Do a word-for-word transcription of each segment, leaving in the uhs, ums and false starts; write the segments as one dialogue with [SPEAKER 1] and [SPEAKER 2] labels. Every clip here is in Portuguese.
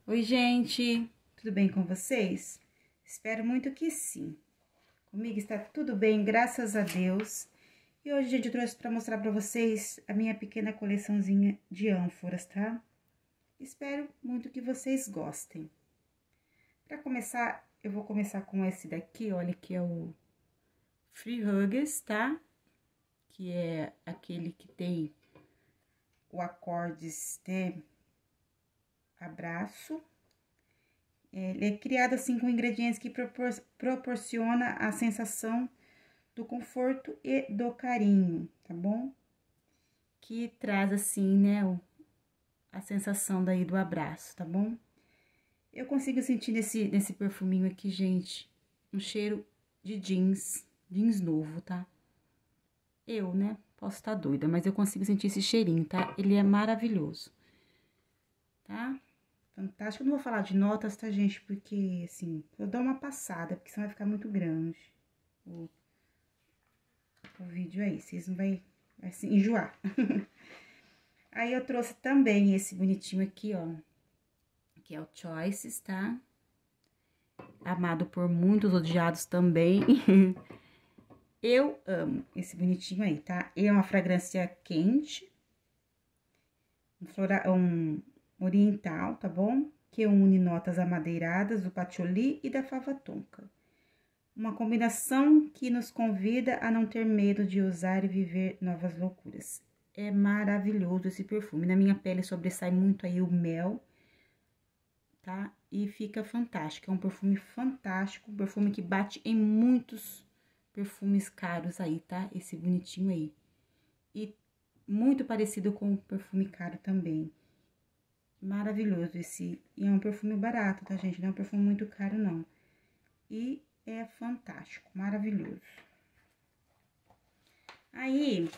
[SPEAKER 1] Oi, gente, tudo bem com vocês? Espero muito que sim. Comigo está tudo bem, graças a Deus. E hoje, gente, eu trouxe para mostrar para vocês a minha pequena coleçãozinha de ânforas, tá? Espero muito que vocês gostem. Para começar, eu vou começar com esse daqui, olha, que é o Free Huggers, tá? Que é aquele que tem o acordes, né? Abraço. Ele é criado assim com ingredientes que propor proporciona a sensação do conforto e do carinho, tá bom? Que traz assim, né, o, a sensação daí do abraço, tá bom? Eu consigo sentir nesse, nesse perfuminho aqui, gente, um cheiro de jeans, jeans novo, tá? Eu, né, posso estar doida, mas eu consigo sentir esse cheirinho, tá? Ele é maravilhoso, tá? Fantástico. Eu não vou falar de notas, tá, gente? Porque, assim, eu dou uma passada, porque senão vai ficar muito grande o, o vídeo aí. Vocês não vai, vai se enjoar. Aí, eu trouxe também esse bonitinho aqui, ó. Que é o Choices, tá? Amado por muitos, odiados também. Eu amo esse bonitinho aí, tá? É uma fragrância quente. Um, flora, um oriental, tá bom? Que une notas amadeiradas do patchouli e da fava tonka. Uma combinação que nos convida a não ter medo de usar e viver novas loucuras. É maravilhoso esse perfume. Na minha pele sobressai muito aí o mel, tá? E fica fantástico. É um perfume fantástico, um perfume que bate em muitos perfumes caros aí, tá? Esse bonitinho aí. E muito parecido com o perfume caro também. Maravilhoso esse, e é um perfume barato, tá, gente? Não é um perfume muito caro, não. E é fantástico, maravilhoso. Aí,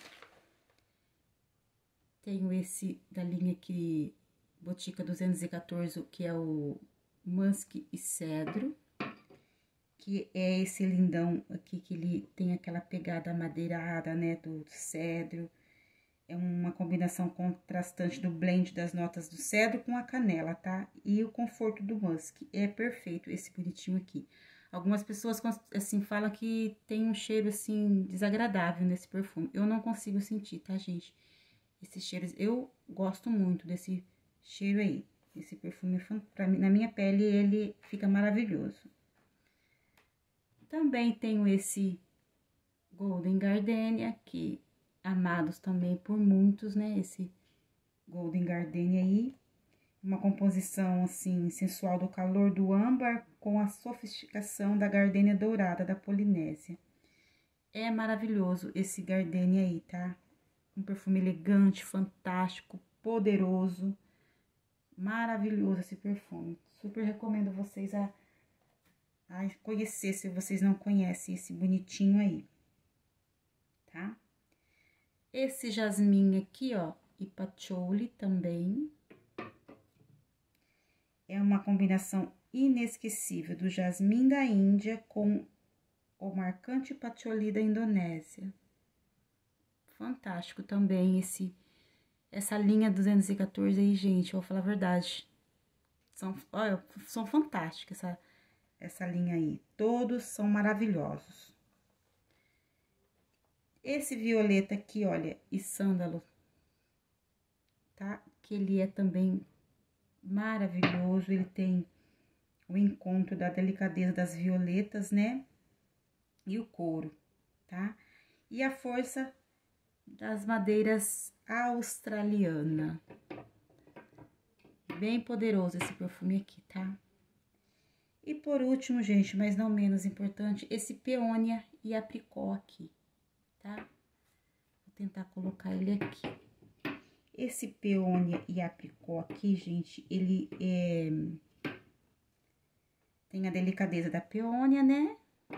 [SPEAKER 1] tenho esse da linha aqui, Botica duzentos e quatorze, que é o Musk e Cedro. Que é esse lindão aqui, que ele tem aquela pegada amadeirada, né, do cedro. É uma combinação contrastante do blend das notas do cedro com a canela, tá? E o conforto do musk. É perfeito esse bonitinho aqui. Algumas pessoas, assim, falam que tem um cheiro, assim, desagradável nesse perfume. Eu não consigo sentir, tá, gente? Esses cheiros, eu gosto muito desse cheiro aí. Esse perfume, pra mim, na minha pele, ele fica maravilhoso. Também tenho esse Golden Gardenia, que amados também por muitos, né? Esse Golden Gardenia aí. Uma composição, assim, sensual do calor do âmbar com a sofisticação da gardênia dourada da Polinésia. É maravilhoso esse Gardenia aí, tá? Um perfume elegante, fantástico, poderoso. Maravilhoso esse perfume. Super recomendo vocês a, a conhecer, se vocês não conhecem esse bonitinho aí, tá? Esse jasmim aqui, ó, e patchouli também. É uma combinação inesquecível do jasmim da Índia com o marcante patchouli da Indonésia. Fantástico também esse, essa linha duzentos e quatorze aí, gente, eu vou falar a verdade. São, olha, são fantásticas essa, essa linha aí. Todos são maravilhosos. Esse violeta aqui, olha, e sândalo, tá? Que ele é também maravilhoso, ele tem o encontro da delicadeza das violetas, né? E o couro, tá? E a força das madeiras australiana. Bem poderoso esse perfume aqui, tá? E por último, gente, mas não menos importante, esse peônia e apricot aqui, tá? Vou tentar colocar ele aqui. Esse peônia e apricot aqui, gente, ele é... tem a delicadeza da peônia, né?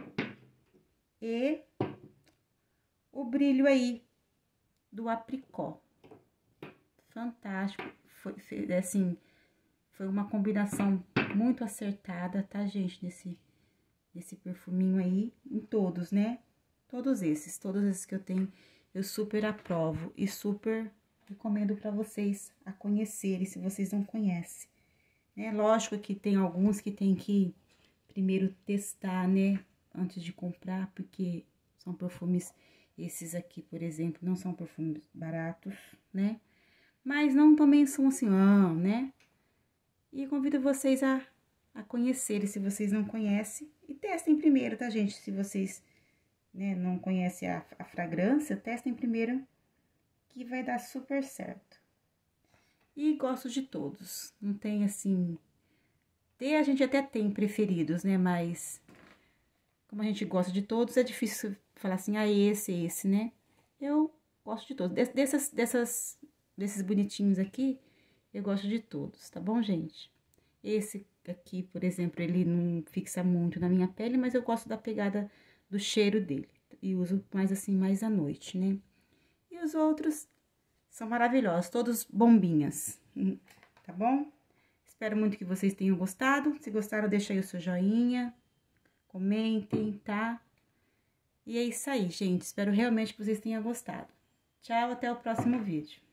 [SPEAKER 1] E o brilho aí do apricot. Fantástico. Foi, foi, assim, foi uma combinação muito acertada, tá, gente? Nesse, nesse perfuminho aí, em todos, né? Todos esses, todos esses que eu tenho, eu super aprovo e super recomendo para vocês a conhecerem, se vocês não conhecem. né? Lógico que tem alguns que tem que primeiro testar, né? Antes de comprar, porque são perfumes, esses aqui, por exemplo, não são perfumes baratos, né? Mas não também são assim, ah, né? E convido vocês a, a conhecerem, se vocês não conhecem, e testem primeiro, tá, gente? Se vocês, né, não conhecem a, a fragrância, testem primeiro, que vai dar super certo. E gosto de todos, não tem assim... Tem, a gente até tem preferidos, né, mas... Como a gente gosta de todos, é difícil falar assim, ah, esse, esse, né? Eu gosto de todos. Dessas, dessas, desses bonitinhos aqui, eu gosto de todos, tá bom, gente? Esse aqui, por exemplo, ele não fixa muito na minha pele, mas eu gosto da pegada do cheiro dele. E uso mais assim, mais à noite, né? E os outros são maravilhosos, todos bombinhas, tá bom? Espero muito que vocês tenham gostado. Se gostaram, deixa aí o seu joinha. Comentem, tá? E é isso aí, gente. Espero realmente que vocês tenham gostado. Tchau, até o próximo vídeo.